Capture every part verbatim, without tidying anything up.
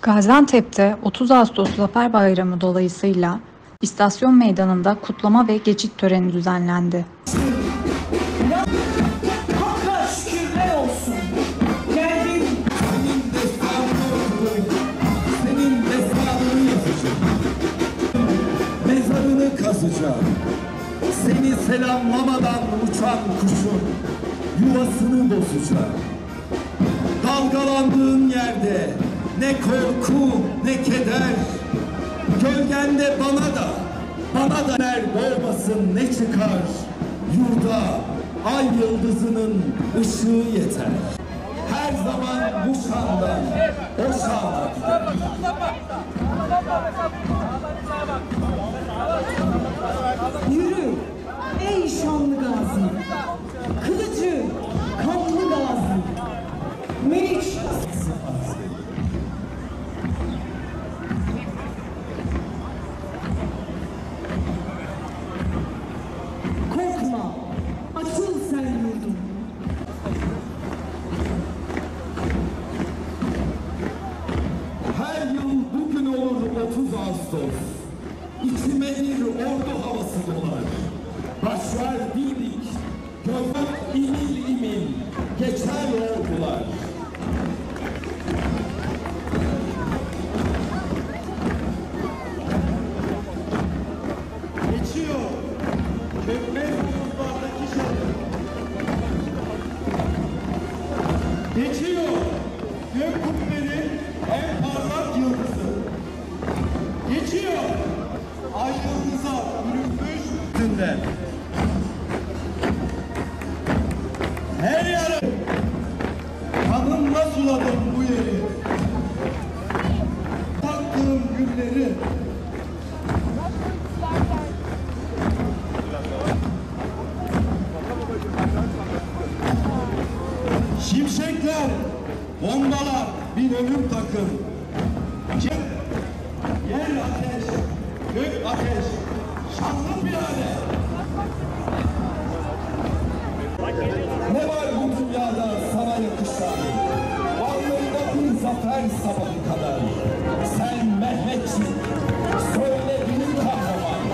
Gaziantep'te otuz Ağustos Zafer Bayramı dolayısıyla istasyon meydanında kutlama ve geçit töreni düzenlendi. Hakka şükürler olsun. Geldim. Senin destanını okudum. Senin destanını yazacağım. Mezarını kazacağım. Seni selamlamadan uçan kuşun yuvasını bozacağım. Dalgalandığın yerde ne korku ne keder, gölgende bana da bana da ner doğmasın ne çıkar, yurda ay yıldızının ışığı yeter. Her zaman bu şandan o şana gider. Yürü ey şanlı gazi. Kılıcı kanlı gazi. Meriç. Korkma. Açıl sen yurdum. Her yıl bugün olur otuz Ağustos. İçime bir ordu havası dolar. Başlar dimdik, gözler imil imil, geçer ordular. Geçiyor, kökmez bulutlardaki şehir. Geçiyor, gök kubbenin en parlak yıldızı. Geçiyor, ay yıldıza bürünmüş üstünde. Her yarı kanımla suladım bu yeri. Taktığım gülleri. Şimşekler, bombalar, bir ölüm takım. Yer ateş, gök ateş, şanlı piyade. Ne var bu dünyada sana yakışan? Varlığında bir zafer sabahı kadar. Sen Mehmetçik, söyle büyük kahraman.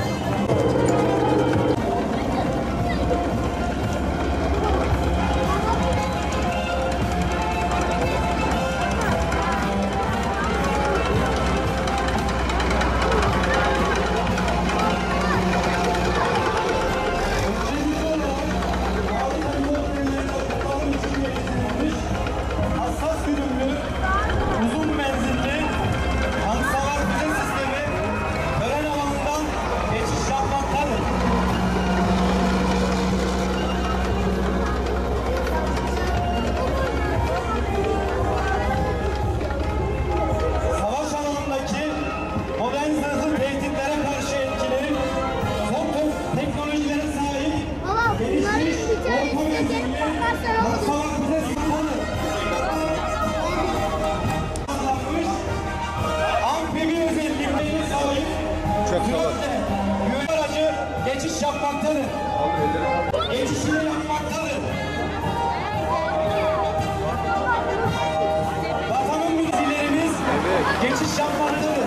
Hassas güdümlü, uzun menzilli antisavar füze sistemi tören alanından geçiş yapmaktadır. Savaş alanındaki modern zırhlı tehditlere karşı etkili, son teknolojilere sahip gelişmiş orta menzilli antisavar füze sistemi amfibi özelliklerine sahip gökte yön aracı geçiş yapmaktadır. Geçişini yapmaktadır. Vatanın mülkilerimiz geçiş yapmaktadır.